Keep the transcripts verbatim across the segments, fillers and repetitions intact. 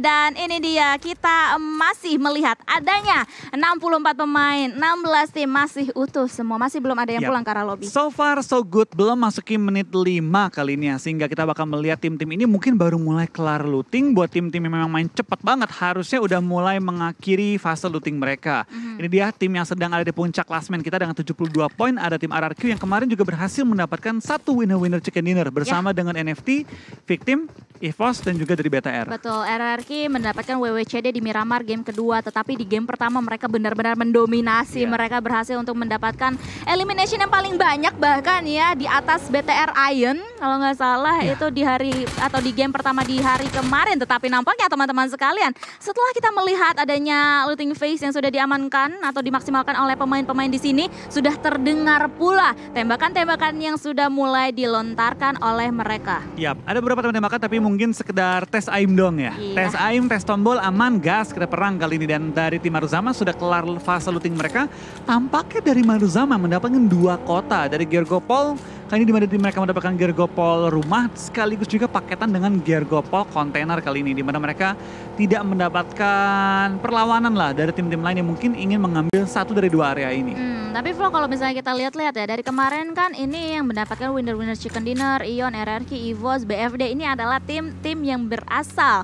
dan ini dia kita masih melihat adanya enam puluh empat pemain, enam belas tim masih utuh semua, masih belum ada yang Yap. pulang ke arah lobby. So far so good, belum masuki menit lima kali ini ya, sehingga kita bakal melihat tim-tim ini mungkin baru mulai kelar looting. Buat tim-tim yang memang main cepat banget harusnya udah mulai mengakhiri fase looting mereka. Mm-hmm. Ini dia tim yang sedang ada di puncak klasmen kita dengan tujuh puluh dua poin, ada tim R R Q yang kemarin juga berhasil mendapatkan satu winner-winner chicken dinner bersama yeah. dengan N F T, Victim, EVOS dan juga dari B T R. Betul, R R Q mendapatkan W W C D di Miramar game kedua, tetapi di game pertama mereka benar-benar mendominasi. Yeah. Mereka berhasil untuk mendapatkan elimination yang paling banyak, bahkan ya di atas B T R Iron kalau nggak salah yeah. itu di hari atau di game pertama di hari kemarin. Tetapi nampaknya teman-teman sekalian, setelah kita melihat adanya looting phase yang sudah diamankan atau dimaksimalkan oleh pemain-pemain di sini, sudah terdengar pula tembakan-tembakan yang sudah mulai dilontarkan oleh mereka. Yap, ada beberapa tembakan tapi mungkin sekedar tes aim dong ya. Iya. Tes aim, tes tombol, aman, gas, kita perang kali ini. Dan dari tim Maruzama sudah kelar fase looting mereka. Tampaknya dari Maruzama mendapatkan dua kota. Dari Gergopol, kali ini dimana mereka mendapatkan Gergopol rumah, sekaligus juga paketan dengan Gergopol kontainer kali ini. Dimana mereka tidak mendapatkan perlawanan lah dari tim-tim lain yang mungkin ingin mengambil satu dari dua area ini. Hmm, tapi Flo, kalau misalnya kita lihat-lihat ya, dari kemarin kan ini yang mendapatkan winner-winner chicken dinner, Ion, R R Q, EVOS, B F D, ini adalah tim-tim yang berasal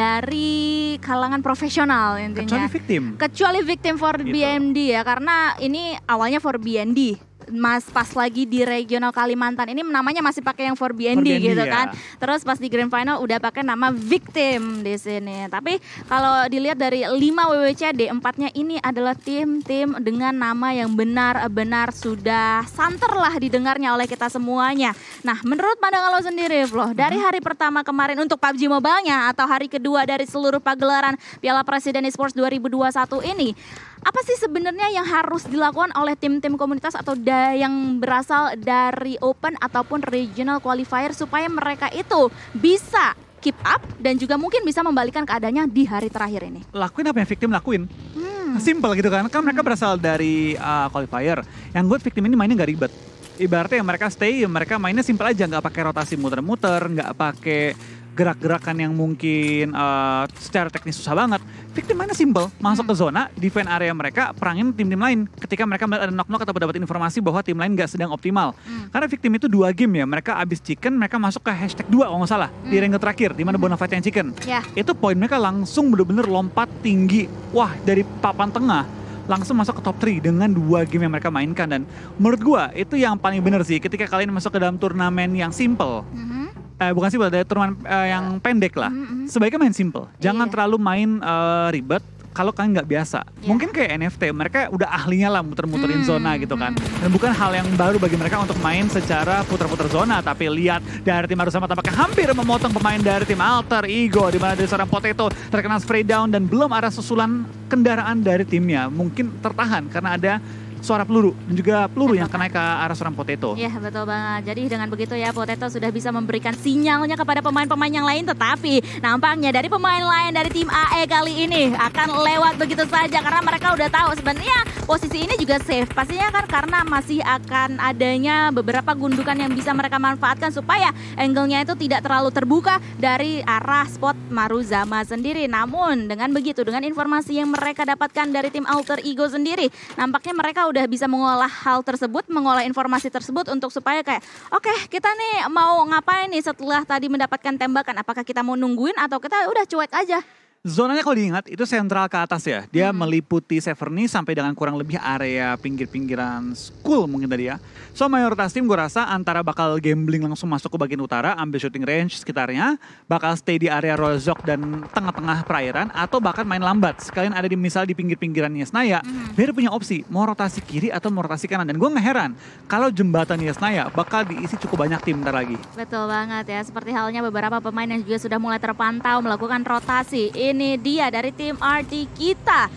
dari kalangan profesional intinya. Kecuali Victim. Kecuali Victim for gitu. B M D ya, karena ini awalnya for B N D. Mas pas lagi di regional Kalimantan ini namanya masih pakai yang for B N D gitu ya. Kan. Terus pas di grand final udah pakai nama Victim di sini. Tapi kalau dilihat dari lima W W C D, empatnya ini adalah tim-tim dengan nama yang benar-benar sudah santer lah didengarnya oleh kita semuanya. Nah, menurut pandangan lo sendiri, Flo, dari hari pertama kemarin untuk P U B G Mobile-nya atau hari kedua dari seluruh pagelaran Piala Presiden Esports dua ribu dua puluh satu ini, apa sih sebenarnya yang harus dilakukan oleh tim-tim komunitas atau da yang berasal dari open ataupun regional qualifier supaya mereka itu bisa keep up dan juga mungkin bisa membalikan keadaannya di hari terakhir ini? Lakuin apa yang Victim lakuin. Hmm. Simple gitu kan. Kan mereka berasal dari uh, qualifier. Yang gue Victim ini mainnya gak ribet. Ibaratnya mereka stay, mereka mainnya simple aja. Gak pakai rotasi muter-muter, gak pakai gerak-gerakan yang mungkin uh, secara teknis susah banget. Victim mainnya simple, masuk ke zona, defend area mereka, perangin tim-tim lain. Ketika mereka ada knock-knock atau dapat informasi bahwa tim lain gak sedang optimal. Hmm. Karena Victim itu dua game ya, mereka abis chicken, mereka masuk ke hashtag dua kalau gak salah. Hmm. Di range terakhir, dimana hmm. Bonafide yang chicken. Yeah. Itu poin mereka langsung bener-bener lompat tinggi. Wah, dari papan tengah langsung masuk ke top tiga dengan dua game yang mereka mainkan. Dan menurut gua itu yang paling bener sih, ketika kalian masuk ke dalam turnamen yang simple. Hmm. Eh, bukan simple, dari turnamen uh, yang pendek lah. Mm-hmm. Sebaiknya main simple. Jangan yeah. terlalu main uh, ribet kalau kalian nggak biasa. Yeah. Mungkin kayak N F T, mereka udah ahlinya lah muter-muterin mm-hmm. zona gitu kan. Dan bukan hal yang baru bagi mereka untuk main secara puter-puter zona. Tapi lihat dari tim Maruzama tampaknya hampir memotong pemain dari tim Alter Ego. Di mana dari seorang Potato terkena spray down dan belum ada susulan kendaraan dari timnya. Mungkin tertahan karena ada suara peluru dan juga peluru yang kena ke arah seorang Potato. Iya, betul banget. Jadi dengan begitu ya Potato sudah bisa memberikan sinyalnya kepada pemain-pemain yang lain, tetapi nampaknya dari pemain lain dari tim A E kali ini akan lewat begitu saja karena mereka udah tahu sebenarnya posisi ini juga safe. Pastinya kan karena masih akan adanya beberapa gundukan yang bisa mereka manfaatkan supaya angle-nya itu tidak terlalu terbuka dari arah spot Maruzama sendiri. Namun dengan begitu, dengan informasi yang mereka dapatkan dari tim Alter Ego sendiri, nampaknya mereka udah bisa mengolah hal tersebut, mengolah informasi tersebut untuk supaya kayak oke okay, kita nih mau ngapain nih setelah tadi mendapatkan tembakan, apakah kita mau nungguin atau kita udah cuek aja. Zonanya kalau diingat itu sentral ke atas ya. Dia hmm. meliputi Severny sampai dengan kurang lebih area pinggir-pinggiran school mungkin tadi ya. So mayoritas tim gue rasa antara bakal gambling langsung masuk ke bagian utara, ambil shooting range sekitarnya, bakal stay di area Rozok dan tengah-tengah perairan, atau bahkan main lambat. Sekalian ada di misal di pinggir-pinggiran Yesnaya, hmm. biar punya opsi mau rotasi kiri atau mau rotasi kanan. Dan gue gak heran kalau jembatan Yesnaya bakal diisi cukup banyak tim ntar lagi. Betul banget ya, seperti halnya beberapa pemain yang juga sudah mulai terpantau melakukan rotasi. Ini dia dari tim R T kita.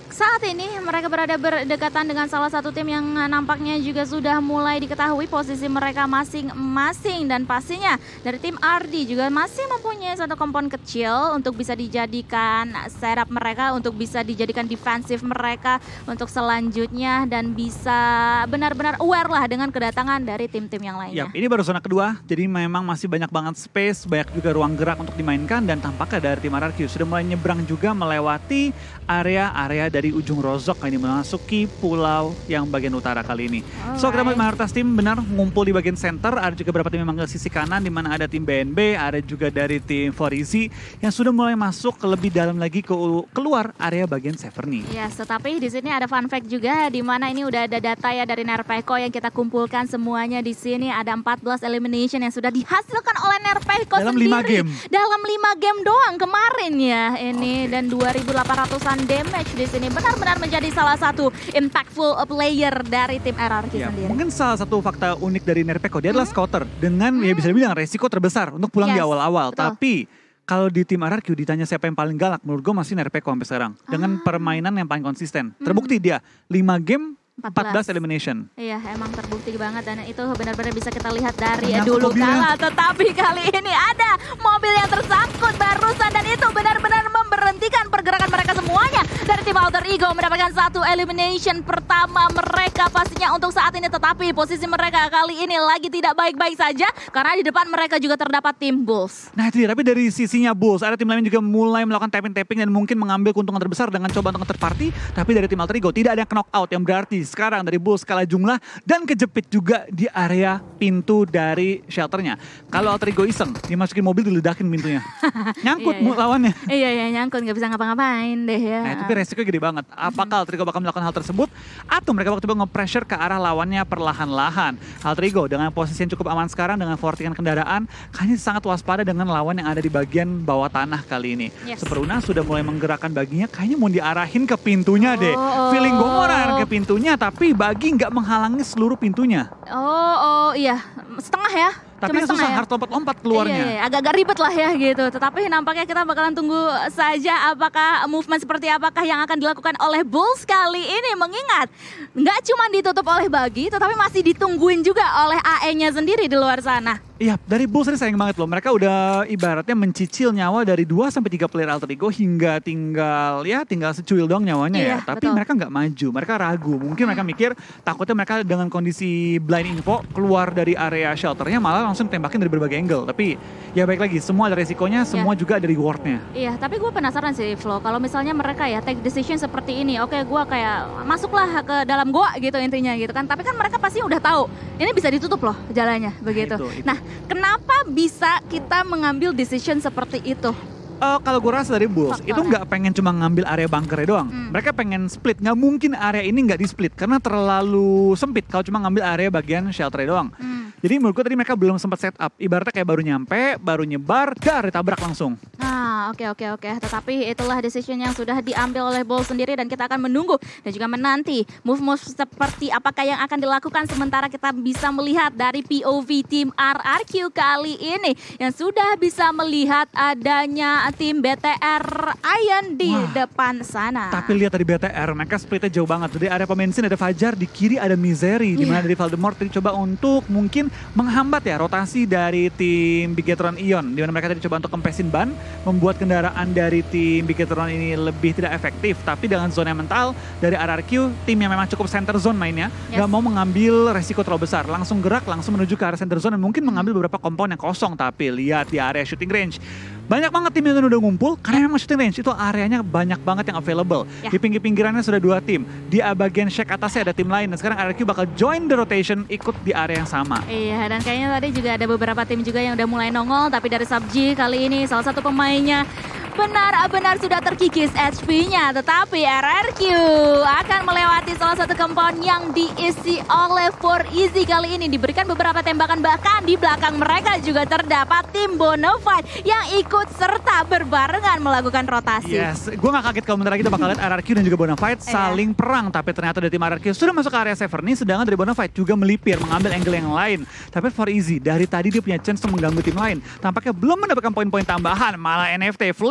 Saat ini mereka berada berdekatan dengan salah satu tim yang nampaknya juga sudah mulai diketahui posisi mereka masing-masing. Dan pastinya dari tim R D juga masih mempunyai satu kompon kecil untuk bisa dijadikan setup mereka, untuk bisa dijadikan defensif mereka untuk selanjutnya. Dan bisa benar-benar aware lah dengan kedatangan dari tim-tim yang lainnya. Yap, ini baru zona kedua, jadi memang masih banyak banget space, banyak juga ruang gerak untuk dimainkan. Dan tampaknya dari tim R R Q sudah mulai nyebrang juga melewati area-area dari dari ujung Rozok ini memasuki pulau yang bagian utara kali ini. Alright. So kita mayoritas tim benar ngumpul di bagian center, ada juga beberapa tim memang ke sisi kanan di mana ada tim B N B, ada juga dari tim four Easy yang sudah mulai masuk ke lebih dalam lagi ke keluar area bagian Severny. Yes, tetapi di sini ada fun fact juga di mana ini udah ada data ya dari Nerpeco yang kita kumpulkan semuanya di sini. Ada empat belas elimination yang sudah dihasilkan oleh Nerpeco dalam sendiri. lima game. Dalam lima game doang kemarin ya ini. Okay. Dan dua ribu delapan ratusan damage di sini. Benar-benar menjadi salah satu impactful player dari tim R R Q ya, sendiri. Mungkin salah satu fakta unik dari Nerpeco, dia adalah mm-hmm. scouter dengan mm-hmm. ya bisa dibilang resiko terbesar untuk pulang yes, di awal-awal. Betul. Tapi kalau di tim R R Q ditanya siapa yang paling galak, menurut gue masih Nerpeco sampai sekarang. Dengan ah. permainan yang paling konsisten. Mm-hmm. Terbukti dia lima game empat belas elimination. Iya, emang terbukti banget dan itu benar-benar bisa kita lihat dari ya, dulu kala. Tetapi kali ini ada mobil yang tersangkut barusan dan itu benar-benar memberhentikan pergerakan mereka semuanya. Dari tim Alter Ego mendapatkan satu elimination pertama mereka pastinya untuk saat ini. Tetapi posisi mereka kali ini lagi tidak baik-baik saja karena di depan mereka juga terdapat tim Bulls. Nah itu dia, tapi dari sisinya Bulls ada tim lain juga mulai melakukan tapping-tapping dan mungkin mengambil keuntungan terbesar dengan coba untuk third party. Tapi dari tim Alter Ego tidak ada yang knock out yang berarti sekarang dari Bulls kalah jumlah dan kejepit juga di area pintu dari shelternya. Kalau Alter Ego iseng, dimasukin mobil diledakin pintunya. Nyangkut iya, iya. lawannya. Iya, iya, nyangkut, nggak bisa ngapa-ngapain deh ya. Nah, tapi resiko gede banget. Apakah Alter Ego bakal melakukan hal tersebut? Atau mereka bakal coba nge-pressure ke arah lawannya perlahan-lahan? Alter Ego dengan posisi yang cukup aman sekarang, dengan fortingan kendaraan, kayaknya sangat waspada dengan lawan yang ada di bagian bawah tanah kali ini. Yes. Superuna sudah mulai menggerakkan baginya, kayaknya mau diarahin ke pintunya deh. Oh, feeling gue mau arahin ke pintunya, tapi bagi nggak menghalangi seluruh pintunya. Oh, oh iya, setengah ya. Tapi yang susah ya? Harus lompat-lompat keluarnya. Iya, iya, agak-agak ribet lah ya gitu. Tetapi nampaknya kita bakalan tunggu saja apakah movement seperti apakah yang akan dilakukan oleh Bulls kali ini. Mengingat nggak cuma ditutup oleh Bagi, tetapi masih ditungguin juga oleh A E-nya sendiri di luar sana. Iya, dari Bulls ini sayang banget loh. Mereka udah ibaratnya mencicil nyawa dari dua sampai tiga player Alter Ego hingga tinggal ya tinggal secuil doang nyawanya iya, ya. Tapi betul. Mereka nggak maju, mereka ragu. Mungkin mereka mikir takutnya mereka dengan kondisi blind info keluar dari area shelternya malah langsung tembakin dari berbagai angle. Tapi ya baik lagi, semua ada resikonya, semua ya. Juga ada rewardnya. Iya, tapi gue penasaran sih Flo, kalau misalnya mereka ya take decision seperti ini, oke gue kayak masuklah ke dalam gua gitu intinya gitu kan. Tapi kan mereka pasti udah tahu ini bisa ditutup loh jalannya begitu. Nah, itu, itu. Nah kenapa bisa kita mengambil decision seperti itu? Uh, kalau gue rasa dari Bulls, faktor itu nggak pengen cuma ngambil area bunkernya doang. Hmm. Mereka pengen split, nggak mungkin area ini nggak di split karena terlalu sempit kalau cuma ngambil area bagian shelternya doang. Hmm. Jadi menurut gue tadi mereka belum sempat set up. Ibaratnya kayak baru nyampe, baru nyebar, dar ditabrak langsung. Nah, oke okay, oke okay, oke. Okay. Tetapi itulah decision yang sudah diambil oleh Bulls sendiri dan kita akan menunggu dan juga menanti move-move seperti apakah yang akan dilakukan sementara kita bisa melihat dari P O V tim R R Q kali ini yang sudah bisa melihat adanya tim B T R Iron di Wah, depan sana. Tapi lihat dari B T R, mereka splitnya jauh banget. Dari area pembensin ada Fajar, di kiri ada Misery, yeah. Dimana dari Voldemort tadi coba untuk mungkin menghambat ya rotasi dari tim Bigetron Ion, dimana mereka tadi coba untuk kempesin ban, membuat kendaraan dari tim Bigetron ini lebih tidak efektif. Tapi dengan zona mental dari R R Q, tim yang memang cukup center zone mainnya, yes. Gak mau mengambil resiko terlalu besar, langsung gerak, langsung menuju ke arah center zone dan mungkin mengambil beberapa kompon yang kosong. Tapi lihat di area shooting range, banyak banget tim yang udah ngumpul karena memang shooting range itu areanya banyak banget yang available. Ya. Di pinggir-pinggirannya sudah dua tim, di bagian shack atasnya ada tim lain dan sekarang R R Q bakal join the rotation ikut di area yang sama. Iya, dan kayaknya tadi juga ada beberapa tim juga yang udah mulai nongol, tapi dari Subji kali ini salah satu pemainnya benar-benar sudah terkikis H P-nya, tetapi R R Q akan melewati salah satu kompon yang diisi oleh four Easy kali ini, diberikan beberapa tembakan, bahkan di belakang mereka juga terdapat tim Bonafide yang ikut serta berbarengan melakukan rotasi. Yes, gue gak kaget kalau bentar lagi kita bakal lihat R R Q dan juga Bonafide saling perang, tapi ternyata dari tim R R Q sudah masuk ke area Severny, sedangkan dari Bonafide juga melipir, mengambil angle yang lain. Tapi four Easy dari tadi dia punya chance untuk mengganggu tim lain, tampaknya belum mendapatkan poin-poin tambahan, malah N F T flip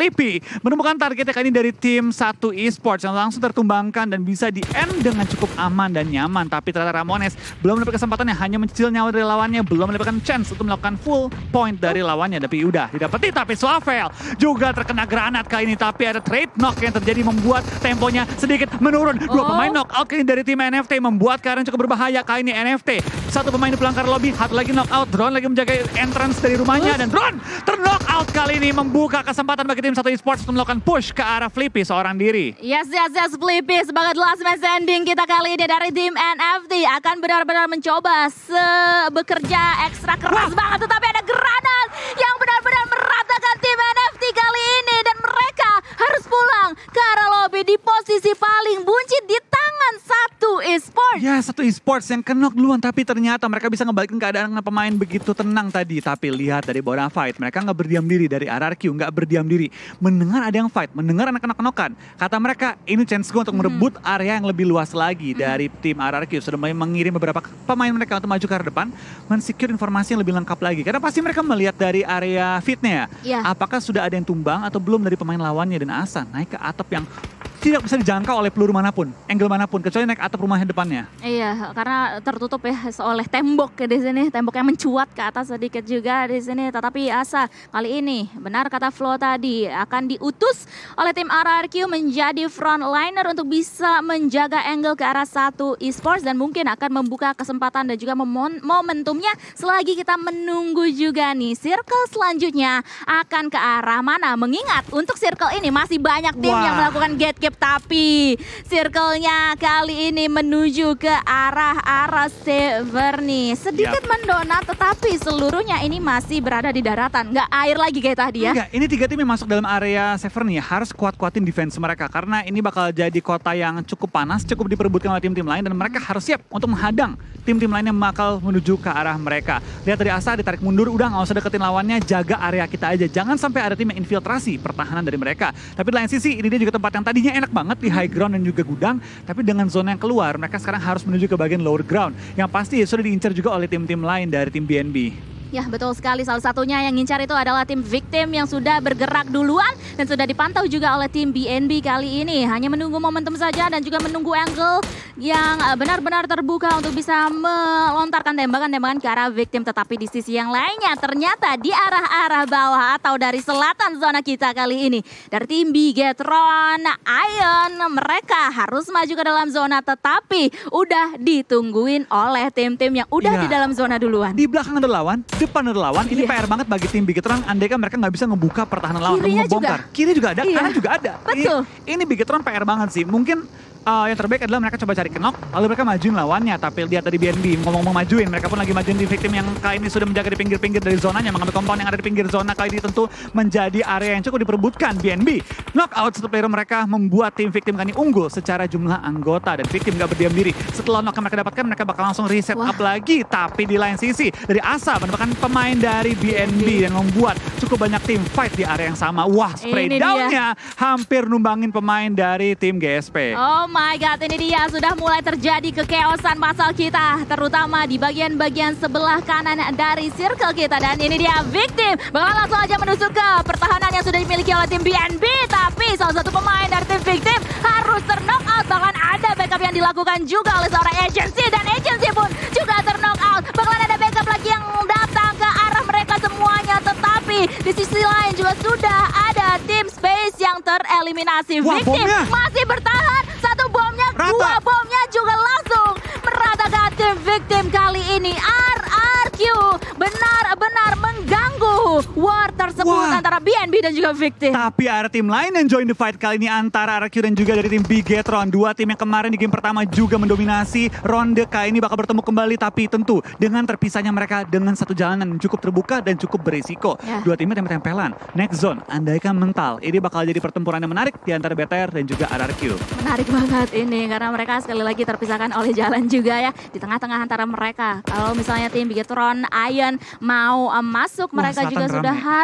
Flippy menemukan targetnya kali ini dari tim satu esports yang langsung tertumbangkan dan bisa di-end dengan cukup aman dan nyaman. Tapi ternyata Ramones belum mendapatkan kesempatannya, hanya mencicil nyawa dari lawannya, belum mendapatkan chance untuk melakukan full point dari lawannya. Tapi udah didapati, tapi Swavel juga terkena granat kali ini. Tapi ada trade knock yang terjadi membuat temponya sedikit menurun. Dua Oh. pemain knock out kali ini dari tim N F T membuat keadaan cukup berbahaya kali ini N F T. Satu pemain di pelanggar lobby, satu lagi knock out. Drone lagi menjaga entrance dari rumahnya dan Drone ter-knock out kali ini membuka kesempatan bagi tim satu esports untuk melakukan push ke arah Flippy seorang diri. Yes, yes, yes, Flippy sebagai last man standing kita kali ini dari tim N F T akan benar-benar mencoba se- bekerja ekstra keras Wah. banget, tetapi ada granat yang benar-benar meratakan tim N F T kali ini dan mereka harus pulang ke arah lobby di posisi paling buncit di tangan satu esports. Ya, satu esports yang kenok duluan, tapi ternyata mereka bisa ngebalikin keadaan dengan pemain begitu tenang tadi. Tapi lihat dari Bonafide, mereka nggak berdiam diri, dari R R Q nggak berdiam diri. Mendengar ada yang fight, mendengar anak kenok-kenokan. Kata mereka, ini chance gue untuk merebut area yang lebih luas lagi dari tim R R Q. Sudah mulai mengirim beberapa pemain mereka untuk maju ke arah depan, mensecure informasi yang lebih lengkap lagi. Karena pasti mereka melihat dari area fitnya Iya. ya, apakah sudah ada yang tumbang atau belum dari pemain lawannya. Dan Asa naik ke atap yang tidak bisa dijangkau oleh peluru manapun, angle manapun, kecuali naik atap rumahnya depannya. Iya, karena tertutup ya oleh tembok di sini, tembok yang mencuat ke atas sedikit juga di sini. Tetapi Asa kali ini, benar kata Flo tadi, akan diutus oleh tim R R Q menjadi frontliner untuk bisa menjaga angle ke arah satu esports dan mungkin akan membuka kesempatan dan juga momon- momentumnya selagi kita menunggu juga nih. Circle selanjutnya akan ke arah mana? Mengingat untuk circle ini masih banyak tim Wah. yang melakukan gatekeep. Tapi circle-nya kali ini menuju ke arah-arah Severny. Sedikit Yap. mendonat tetapi seluruhnya ini masih berada di daratan. Nggak air lagi kayak tadi ya. Enggak, ini tiga tim yang masuk dalam area Severny harus kuat-kuatin defense mereka. Karena ini bakal jadi kota yang cukup panas, cukup diperebutkan oleh tim-tim lain. Dan mereka harus siap untuk menghadang tim-tim lain yang bakal menuju ke arah mereka. Lihat dari Asa ditarik mundur, udah nggak usah deketin lawannya, jaga area kita aja. Jangan sampai ada tim yang infiltrasi pertahanan dari mereka. Tapi di lain sisi, ini dia juga tempat yang tadinya enak banget di high ground dan juga gudang, tapi dengan zona yang keluar, mereka sekarang harus menuju ke bagian lower ground yang pasti sudah diincar juga oleh tim-tim lain dari tim B N B. Ya betul sekali, salah satunya yang ngincar itu adalah tim Victim yang sudah bergerak duluan dan sudah dipantau juga oleh tim B N B kali ini. Hanya menunggu momentum saja dan juga menunggu angle yang uh, benar-benar terbuka untuk bisa melontarkan tembakan-tembakan ke arah Victim. Tetapi di sisi yang lainnya ternyata di arah-arah bawah atau dari selatan zona kita kali ini, dari tim Bigetron Ion, mereka harus maju ke dalam zona tetapi udah ditungguin oleh tim-tim yang udah Iya. di dalam zona duluan. Di belakang ada lawan, depan ada lawan. Ini Iya. P R banget bagi tim Bigetron. Andai kan mereka nggak bisa ngebuka pertahanan lawan, Kirinya ngebongkar. juga. Kiri juga ada, Iya. kanan juga ada. Betul. Ini, ini Bigetron P R banget sih. Mungkin uh, yang terbaik adalah mereka coba cari knock, lalu mereka majuin lawannya. Tapi lihat tadi B N B ngomong-ngomong majuin, mereka pun lagi majuin di Victim yang kali ini sudah menjaga di pinggir-pinggir dari zonanya, mengambil compound yang ada di pinggir zona. Kali ini tentu menjadi area yang cukup diperebutkan B N B. Knockout satu player mereka membuat tim Victim kali ini unggul secara jumlah anggota, dan Victim gak berdiam diri. Setelah knock yang mereka dapatkan, mereka bakal langsung reset Wah. up lagi. Tapi di lain sisi, dari Asa mendapatkan pemain dari B N B dan membuat cukup banyak tim fight di area yang sama. Wah, spray Ini dia. down-nya hampir numbangin pemain dari tim G S P. Oh my god, ini dia sudah mulai terjadi kekeosan masal kita, terutama di bagian-bagian sebelah kanan dari circle kita. Dan ini dia Victim bakal langsung aja menusuk ke pertahanan yang sudah dimiliki oleh tim B N B. Tapi salah satu pemain dari tim Victim harus ter-knock out. Bahkan ada backup yang dilakukan juga oleh seorang agency, dan agency pun juga ter-knock out. Bakalan ada backup lagi yang datang ke arah mereka semuanya. Tetapi di sisi lain juga sudah ada tim Space yang tereliminasi. Wah, Victim bomnya. masih bertahan. Satu bomnya, Rata. dua bomnya juga langsung meratakan tim Victim kali ini. R R Q benar-benar mengganggu war tersebut Wah. antara B N B dan juga Victim. Tapi ada tim lain yang join the fight kali ini antara R R Q dan juga dari tim Bigetron. Dua tim yang kemarin di game pertama juga mendominasi. Ronde kali ini bakal bertemu kembali, tapi tentu dengan terpisahnya mereka dengan satu jalanan yang cukup terbuka dan cukup berisiko. Ya. Dua timnya tempel-tempelan. Next zone, andaikan mental. Ini bakal jadi pertempuran yang menarik di antara B T R dan juga R R Q. Menarik banget ini karena mereka sekali lagi terpisahkan oleh jalan juga ya di tengah-tengah antara mereka. Kalau misalnya tim Bigetron Ion mau um, masuk, Wah, mereka juga selatan sudah rame.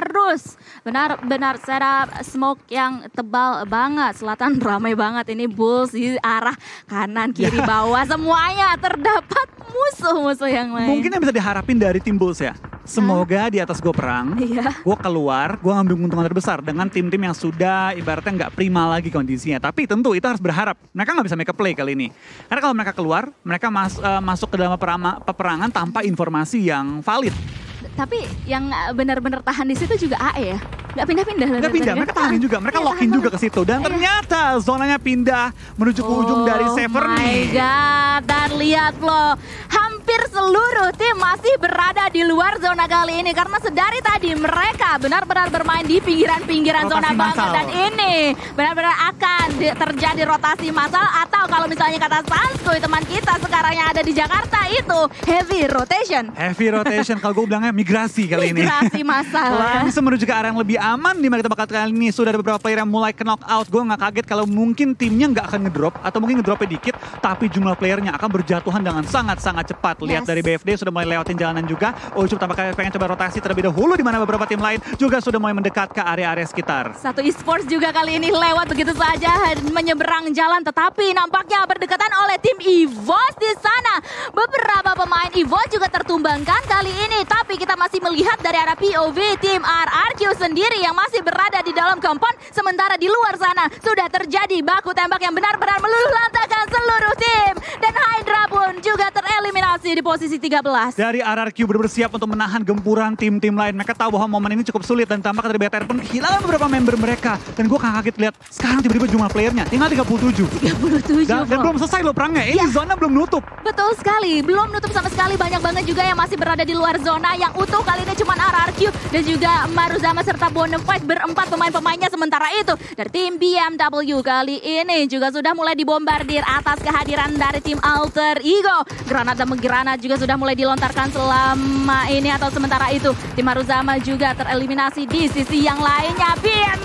harus benar-benar setup smoke yang tebal banget. Selatan ramai banget ini Bulls di arah kanan, kiri, Ya. bawah. Semuanya terdapat musuh-musuh yang lain. Mungkin yang bisa diharapin dari tim Bulls ya. Semoga di atas gue perang, Iya. gue keluar, gue ngambil keuntungan terbesar dengan tim-tim yang sudah ibaratnya nggak prima lagi kondisinya. Tapi tentu itu harus berharap. Mereka nggak bisa make a play kali ini. Karena kalau mereka keluar, mereka mas, uh, masuk ke dalam perama- peperangan tanpa informasi yang valid. Tapi yang benar-benar tahan di situ juga A E ya? Nggak pindah-pindah. Nggak pindah, mereka tahanin juga, mereka Iya, lockin tahan juga ke situ. Dan Iya. ternyata zonanya pindah menuju ke ujung dari Sever Oh my nih. god, dan lihat loh, hampir seluruh tim masih berada di luar zona kali ini. Karena sedari tadi mereka benar-benar bermain di pinggiran-pinggiran Rotasi zona banget. massal. Dan ini benar-benar akan di- terjadi rotasi massal. Atau kalau misalnya kata Sanskuy, teman kita sekarang yang ada di Jakarta itu heavy rotation. Heavy rotation, kalau gue bilangnya migrasi kali ini. Migrasi massal ya. Langsung menuju ke arah yang lebih aman di mana kita bakal kali ini. Sudah ada beberapa player yang mulai ke knock out. Gue gak kaget kalau mungkin timnya gak akan ngedrop. Atau mungkin ngedropnya dikit. Tapi jumlah playernya akan berjatuhan dengan sangat-sangat cepat. Lihat Yes. dari B F D sudah mulai lewatin jalanan juga. Ucup tampaknya pengen coba rotasi terlebih dahulu. Di mana beberapa tim lain juga sudah mulai mendekat ke area-area sekitar. Satu esports juga kali ini lewat begitu saja menyeberang jalan, tetapi nampaknya berdekatan oleh tim EVOS di sana. Beberapa pemain EVOS juga tertumbangkan kali ini, tapi kita masih melihat dari arah P O V tim R R Q sendiri yang masih berada di dalam compound, sementara di luar sana sudah terjadi baku tembak yang benar-benar meluluh lantakan seluruh tim, dan Hydra pun juga tereliminasi di posisi tiga belas. Dari R R Q benar-benar siap untuk menahan gempuran tim-tim lain. Mereka tahu bahwa momen ini cukup sulit dan tampak dari B T R pun kehilangan beberapa member mereka. Dan gue kaget lihat sekarang tiba-tiba jumlah playernya tinggal tiga puluh tujuh. tiga puluh tujuh. Dan, dan bro. belum selesai loh perangnya. Ini Ya. zona belum nutup. Betul sekali, belum nutup sama sekali. Banyak banget juga yang masih berada di luar zona. Yang utuh kali ini cuma R R Q dan juga Maruzama serta Bonafide berempat pemain-pemainnya. Sementara itu dari tim B M W kali ini juga sudah mulai dibombardir atas kehadiran dari tim Alter Ego. Granat dan granat juga sudah mulai dilontarkan selama ini atau sementara itu. Tim Maruzama juga tereliminasi di sisi yang lainnya. B M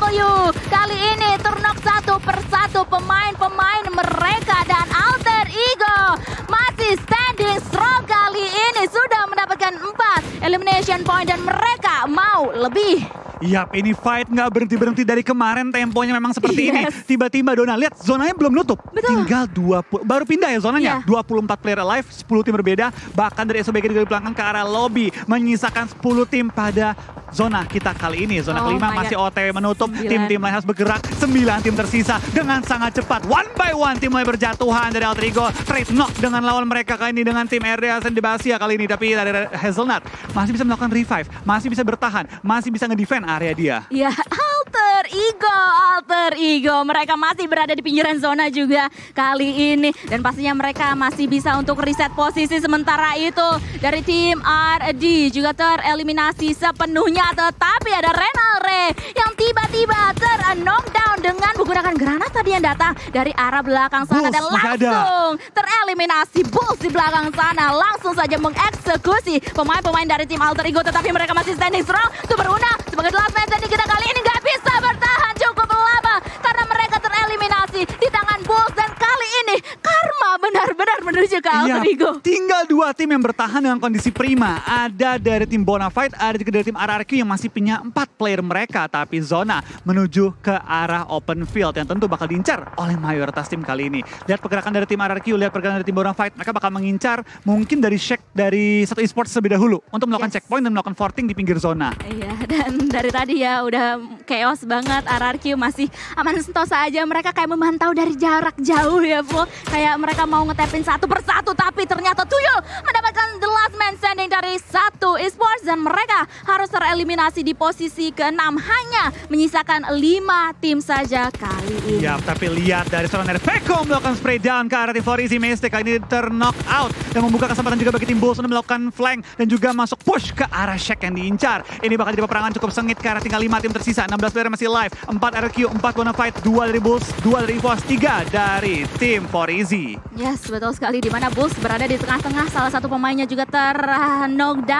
W kali ini turnok satu persatu pemain-pemain mereka, dan Alter Ego masih standing strong kali ini, sudah mendapatkan empat elimination point dan mereka mau lebih. Yap, ini fight nggak berhenti-berhenti dari kemarin, temponya memang seperti ini. Yes. Tiba-tiba Dona, lihat zonanya belum nutup. Betul. Tinggal dua puluh, baru pindah ya zonanya. Iya. dua puluh empat player alive, sepuluh tim berbeda. Bahkan dari S O B K di belakang ke arah lobby, menyisakan sepuluh tim pada zona kita kali ini. Zona Oh kelima my masih O God. T W menutup, Sembilan. tim-tim lain harus bergerak. sembilan tim tersisa dengan sangat cepat. One by one tim mulai berjatuhan dari Alter Ego. Trade knock dengan lawan mereka kali ini dengan tim R D A Sendebasia kali ini. Tapi dari Hazelnut masih bisa melakukan revive, masih bisa bertahan, masih bisa ngedefend area dia. Ya, Alter Ego, Alter Ego. Mereka masih berada di pinggiran zona juga kali ini. Dan pastinya mereka masih bisa untuk reset posisi. Sementara itu dari tim R D juga tereliminasi sepenuhnya. Tetapi ada Renal Re yang tiba-tiba ter-knockdown dengan menggunakan granat tadi yang datang dari arah belakang sana. Bulls Dan masih ada. langsung tereliminasi. Bulls di belakang sana langsung saja mengeksekusi pemain-pemain dari tim Alter Ego. Tetapi mereka masih standing strong. Super Una sebagai last man standing kita kali ini nggak bisa bertahan cukup lama karena mereka tereliminasi di tangan Bulls. Dan kali ini karma benar-benar menuju ke Alter Iya, Ego. tinggal dua tim yang bertahan dengan kondisi prima. Ada dari tim Bonafide, ada juga dari tim R R Q yang masih punya empat player mereka. Tapi zona menuju ke arah open field yang tentu bakal diincar oleh mayoritas tim kali ini. Lihat pergerakan dari tim R R Q, lihat pergerakan dari tim Bonafide. Mereka bakal mengincar mungkin dari check dari satu esports terlebih dahulu untuk melakukan Yes. checkpoint dan melakukan forting di pinggir zona. Iya, dan dari tadi ya udah chaos banget. R R Q masih aman sentosa aja. Mereka kayak memantau dari jarak jauh ya, Bu. Kayak mereka mau ngetapin satu persatu, tapi ternyata Tuyul mendapatkan the last man standing dari satu esports. Dan mereka harus tereliminasi di posisi keenam, hanya menyisakan lima tim saja kali ini. Ya, tapi lihat dari seorang dari Peko melakukan spray down ke arah tim Forizi Mystic. Kali ini ter-knock out dan membuka kesempatan juga bagi tim Bulls untuk melakukan flank dan juga masuk push ke arah Shaq yang diincar. Ini bakal jadi peperangan cukup sengit karena tinggal lima tim tersisa. enam belas player masih live, empat R Q, empat Bonafide, dua dari Bulls, dua dari EVOS, tiga dari tim Forizi. Yes, betul sekali. Di mana Bulls berada di tengah-tengah. Salah satu pemainnya juga ter-knockdown.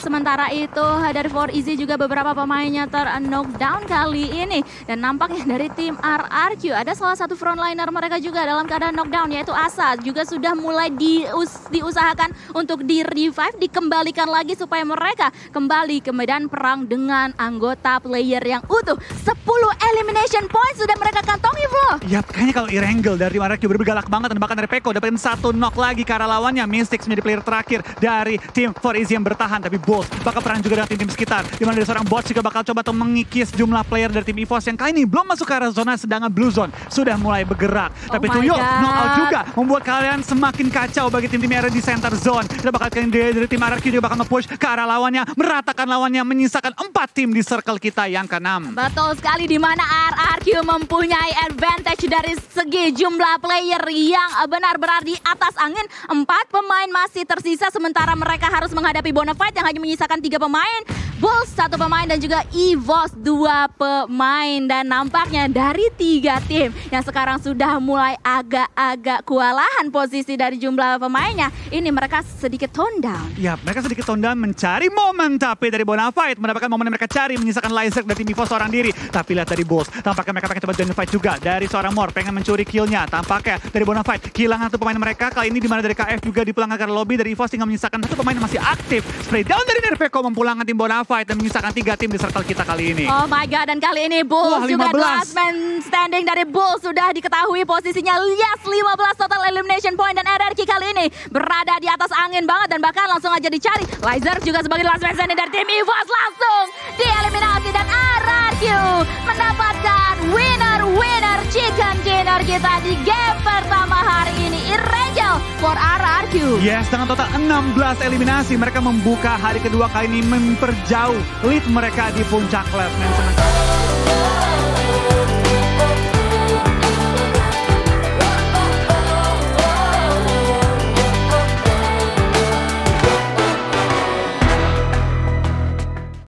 sementara itu dari four Easy juga beberapa pemainnya ter-knockdown kali ini. Dan nampaknya dari tim R R Q ada salah satu frontliner mereka juga dalam keadaan knockdown, yaitu Asa. Juga sudah mulai dius diusahakan untuk di-revive, dikembalikan lagi supaya mereka kembali ke medan perang dengan anggota player yang utuh. sepuluh elimination points sudah mereka kantongi, Flo. Yap, kayaknya kalau Irangel dari tim R R Q bener-bener galak banget. Dan bahkan dari Peko dapetin satu knock lagi ke arah lawannya. Mystics menjadi player terakhir dari tim four Easy yang bertahan. Tapi Bulls bakal perang juga dengan tim-tim sekitar. Dimana dari seorang Bots juga bakal coba untuk mengikis jumlah player dari tim EVOS yang kali ini belum masuk ke arah zona, sedangkan Blue Zone sudah mulai bergerak. Oh Tapi Tuyo knock out juga membuat kalian semakin kacau bagi tim-tim yang ada di center zone. Kita bakal kalian dari, dari tim R R Q juga bakal nge-push ke arah lawannya, meratakan lawannya, menyisakan empat tim di circle kita yang keenam. Betul sekali, di mana R R Q mempunyai advantage dari segi jumlah player yang benar-benar di atas angin. Empat pemain masih tersisa sementara mereka harus menghadapi Bonafide yang hanya menyisakan tiga pemain. Bulls satu pemain dan juga EVOS dua pemain. Dan nampaknya dari tiga tim yang sekarang sudah mulai agak-agak kewalahan posisi dari jumlah pemainnya, ini mereka sedikit tone down. Ya, mereka sedikit tone down mencari momen, tapi dari Bonafide mendapatkan momen yang mereka cari, menyisakan Lyserg dari tim EVOS seorang diri. Tapi lihat dari Bulls, tampaknya mereka pengen coba join fight juga. Dari seorang Mor pengen mencuri killnya, tampaknya dari Bonafide kehilangan satu pemain mereka. Kali ini dimana dari K F juga dipulangkan ke lobby, dari EVOS tinggal menyisakan satu pemain yang masih aktif. Spray down dari Nerpeko memulangkan tim Bonafide dan menyisakan tiga tim di circle kita kali ini. Oh my god, dan kali ini Bulls Wah, juga last man standing dari Bulls sudah diketahui posisinya. Yes, lima belas total elimination point dan R R Q kali ini berada di atas angin banget dan bahkan langsung aja dicari. Lyserg juga sebagai last man standing dari tim EVOS langsung dieliminasi dan R R Q mendapatkan winner-winner chicken dinner kita di game pertama hari ini. Irangel for R R Q. Yes, dengan total enam belas eliminasi mereka membuka hari kedua kali ini, memperjauh lead mereka di puncak klasmen sementara.